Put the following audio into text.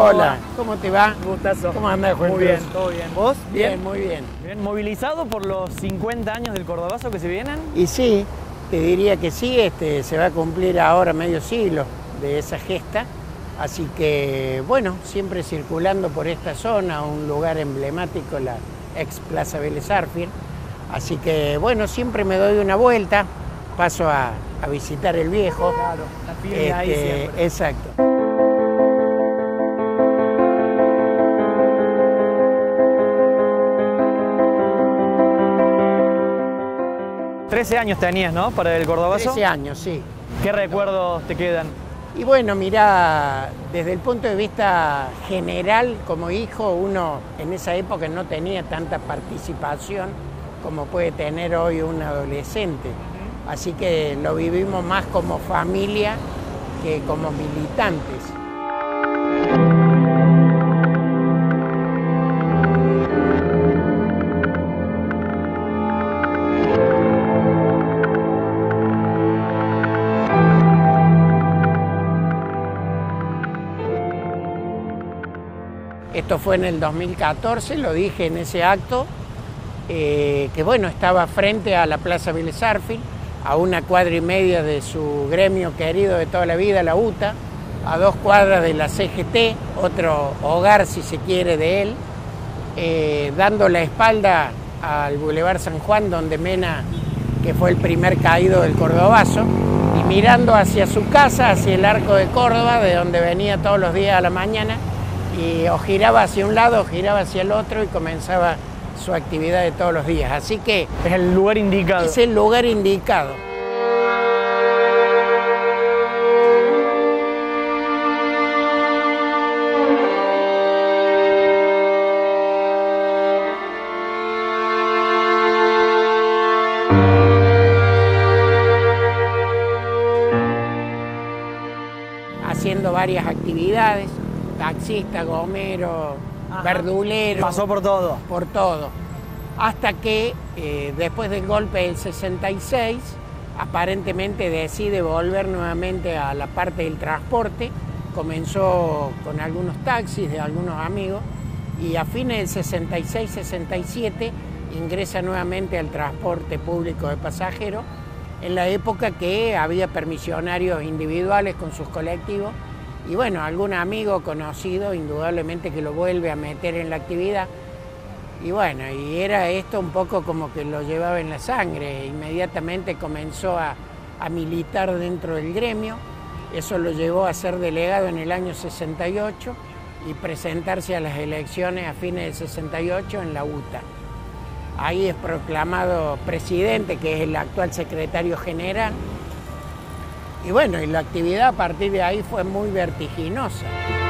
Hola, ¿cómo te va? Gustazo. ¿Cómo andás, Juan? Muy bien, todo bien. ¿Vos? Bien, muy bien. Bien. ¿Movilizado por los 50 años del Cordobazo que se vienen? Y sí, te diría que sí, se va a cumplir ahora medio siglo de esa gesta. Así que, bueno, siempre circulando por esta zona, un lugar emblemático, la ex Plaza Vélez Sarsfield. Así que, bueno, siempre me doy una vuelta, paso a visitar el viejo. Claro, la firme ahí siempre. Exacto. ¿13 años tenías, no? Para el Cordobazo. 13 años, sí. ¿Qué recuerdos te quedan? Y bueno, mirá, desde el punto de vista general, como hijo, uno en esa época no tenía tanta participación como puede tener hoy un adolescente. Así que lo vivimos más como familia que como militantes. Esto fue en el 2014, lo dije en ese acto, que bueno, estaba frente a la Plaza Vélez Sarsfield, a 1,5 cuadras de su gremio querido de toda la vida, la UTA, a 2 cuadras de la CGT, otro hogar si se quiere de él, dando la espalda al Boulevard San Juan, donde Mena, que fue el primer caído del Cordobazo, y mirando hacia su casa, hacia el Arco de Córdoba, de donde venía todos los días a la mañana, y o giraba hacia un lado o giraba hacia el otro y comenzaba su actividad de todos los días. Así que es el lugar indicado. Es el lugar indicado. Haciendo varias actividades. Taxista, gomero, verdulero. Pasó por todo. Por todo. Hasta que después del golpe del 66, aparentemente decide volver nuevamente a la parte del transporte. Comenzó con algunos taxis de algunos amigos y a fines del 66-67 ingresa nuevamente al transporte público de pasajeros en la época que había permisionarios individuales con sus colectivos. Y bueno, algún amigo conocido indudablemente que lo vuelve a meter en la actividad. Y bueno, y era esto un poco como que lo llevaba en la sangre. Inmediatamente comenzó a militar dentro del gremio. Eso lo llevó a ser delegado en el año 68 y presentarse a las elecciones a fines del 68 en la UTA. Ahí es proclamado presidente, que es el actual secretario general. Y bueno, y la actividad a partir de ahí fue muy vertiginosa.